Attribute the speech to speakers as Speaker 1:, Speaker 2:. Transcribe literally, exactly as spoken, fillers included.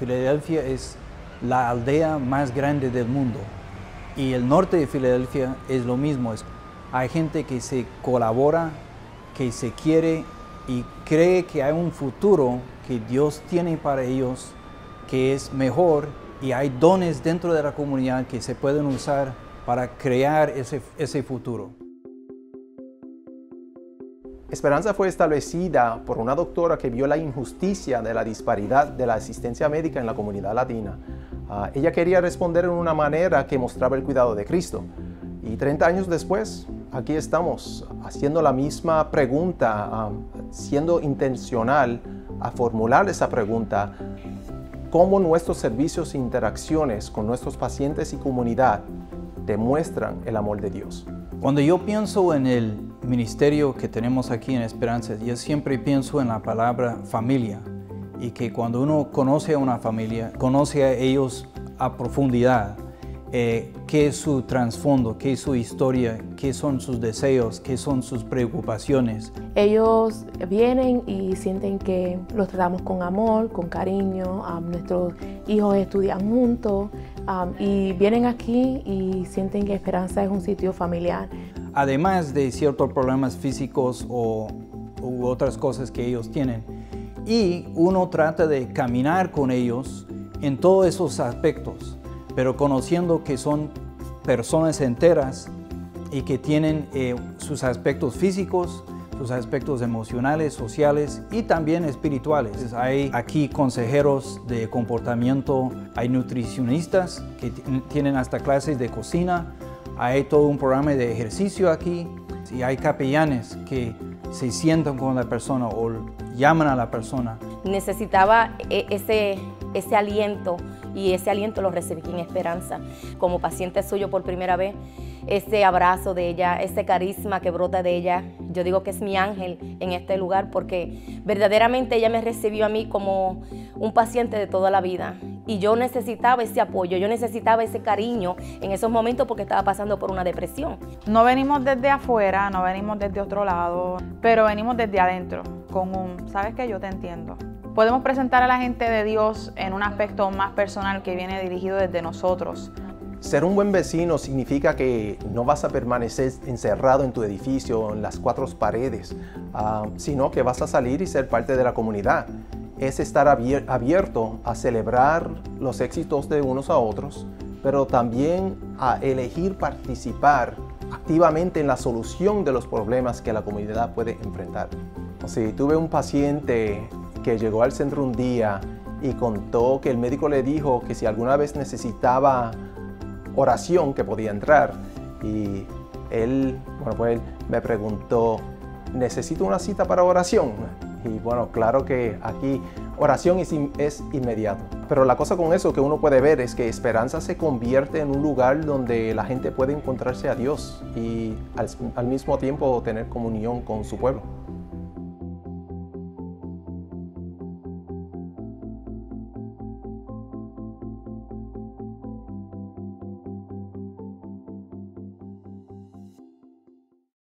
Speaker 1: Filadelfia es la aldea más grande del mundo y el norte de Filadelfia es lo mismo. Es, hay gente que se colabora, que se quiere y cree que hay un futuro que Dios tiene para ellos que es mejor, y hay dones dentro de la comunidad que se pueden usar para crear ese, ese futuro.
Speaker 2: Esperanza fue establecida por una doctora que vio la injusticia de la disparidad de la asistencia médica en la comunidad latina. Uh, ella quería responder en una manera que mostraba el cuidado de Cristo. Y treinta años después, aquí estamos haciendo la misma pregunta, um, siendo intencional a formular esa pregunta: ¿cómo nuestros servicios e interacciones con nuestros pacientes y comunidad demuestran el amor de Dios?
Speaker 1: Cuando yo pienso en el ministerio que tenemos aquí en Esperanza, yo siempre pienso en la palabra familia, y que cuando uno conoce a una familia, conoce a ellos a profundidad, eh, qué es su trasfondo, qué es su historia, qué son sus deseos, qué son sus preocupaciones.
Speaker 3: Ellos vienen y sienten que los tratamos con amor, con cariño, um, nuestros hijos estudian juntos um, y vienen aquí y sienten que Esperanza es un sitio familiar.
Speaker 1: Además de ciertos problemas físicos o u otras cosas que ellos tienen, y uno trata de caminar con ellos en todos esos aspectos, pero conociendo que son personas enteras y que tienen eh, sus aspectos físicos, sus aspectos emocionales, sociales y también espirituales. Hay aquí consejeros de comportamiento, hay nutricionistas que tienen hasta clases de cocina, hay todo un programa de ejercicio aquí, y hay capellanes que se sientan con la persona o llaman a la persona.
Speaker 4: Necesitaba ese, ese aliento, y ese aliento lo recibí en Esperanza. Como paciente suyo por primera vez, ese abrazo de ella, ese carisma que brota de ella, yo digo que es mi ángel en este lugar, porque verdaderamente ella me recibió a mí como un paciente de toda la vida. Y yo necesitaba ese apoyo, yo necesitaba ese cariño en esos momentos porque estaba pasando por una depresión.
Speaker 5: No venimos desde afuera, no venimos desde otro lado, pero venimos desde adentro, con un, ¿sabes qué? Yo te entiendo. Podemos presentar a la gente de Dios en un aspecto más personal que viene dirigido desde nosotros.
Speaker 2: Ser un buen vecino significa que no vas a permanecer encerrado en tu edificio, en las cuatro paredes, uh, sino que vas a salir y ser parte de la comunidad. Es estar abierto a celebrar los éxitos de unos a otros, pero también a elegir participar activamente en la solución de los problemas que la comunidad puede enfrentar. Si tuve un paciente que llegó al centro un día y contó que el médico le dijo que si alguna vez necesitaba oración que podía entrar, y él, bueno, pues él me preguntó: ¿necesito una cita para oración? Y bueno, claro que aquí oración es, es inmediato. Pero la cosa con eso que uno puede ver es que Esperanza se convierte en un lugar donde la gente puede encontrarse a Dios y al, al mismo tiempo tener comunión con su pueblo.